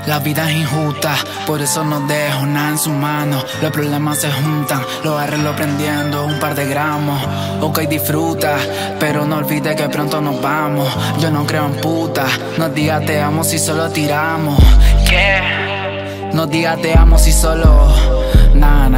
La vida es injusta, por eso no dejo nada en su mano. Los problemas se juntan, los arreglo prendiendo un par de gramos. Ok, disfruta, pero no olvides que pronto nos vamos. Yo no creo en puta, no digas te amo si solo tiramos. ¿Qué? No digas te amo si solo na.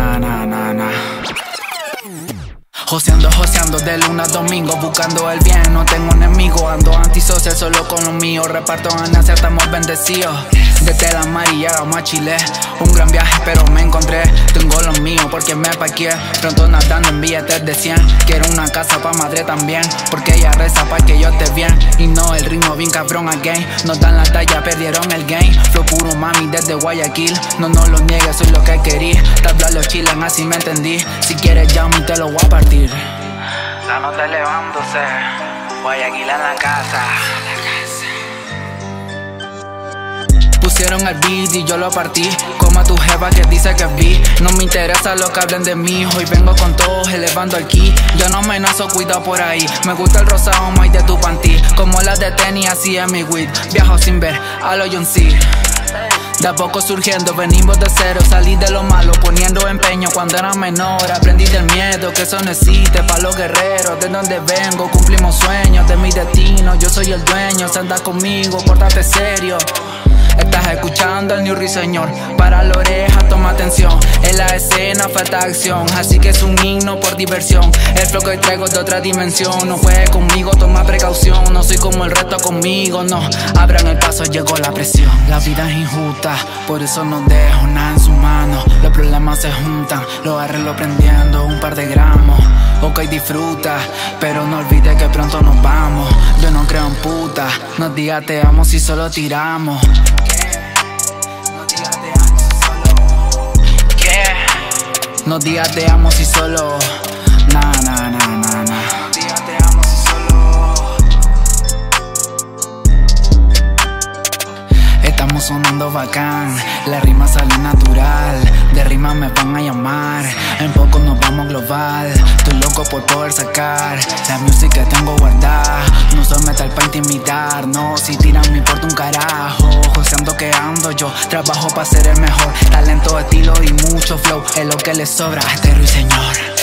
Joseando de lunes a domingo, buscando el bien, no tengo enemigo. Ando antisocial solo con los míos, reparto ganancias, estamos bendecidos. Desde la mar y llegamos a Chile, un gran viaje pero me encontré. Tengo los míos porque me paqué, pronto nadando en billetes de 100. Quiero una casa pa' madre también, porque ella reza pa' que yo esté bien. Y no el ritmo bien cabrón again, no dan la talla, perdieron el game. Flow puro mami desde Guayaquil, no lo niegues, soy lo que querí. Tabla los chiles, así me entendí. Si quieres llama y te lo voy a partir. La nota elevándose, Guayaquil en la casa. Pusieron el beat y yo lo partí, como a tu jefa que dice que vi. No me interesa lo que hablen de mí, hoy vengo con todos elevando el ki. Yo no me nazo, cuidado por ahí, me gusta el rosado más de tu panty. Como las de tenis, así es mi weed. Viajo sin ver a lo John C. De a poco surgiendo, venimos de cero. Salí de lo malo, poniendo empeño cuando era menor. Aprendí del miedo, que eso no existe pa' los guerreros. De donde vengo, cumplimos sueños. De mi destino, yo soy el dueño. Si andas conmigo, pórtate serio. Estás escuchando el New Ruiseñor. Para la oreja, toma atención. En la escena falta acción, así que es un himno por diversión. El flow que traigo es de otra dimensión. No juegues conmigo, toma precaución. No soy como el resto conmigo, no. Abran el paso, llegó la presión. La vida es injusta, por eso no dejo nada en su mano. Los problemas se juntan, los arreglo prendiendo un par de gramos. Ok, disfruta, pero no olvides que pronto nos vamos. Yo no creo en puta, no digas te amo si solo tiramos. No digas te amo si solo na. No digas te amo si solo. Estamos sonando bacán, la rima sale natural. De rima me van a llamar, en poco nos vamos global. Estoy loco por poder sacar la música que tengo guardada. No soy metal pa' intimidar, no, si tiran me importa un carajo. Joseando que ando yo, trabajo pa' ser el mejor. Talento, estilo y mucho flow es lo que le sobra a este ruiseñor.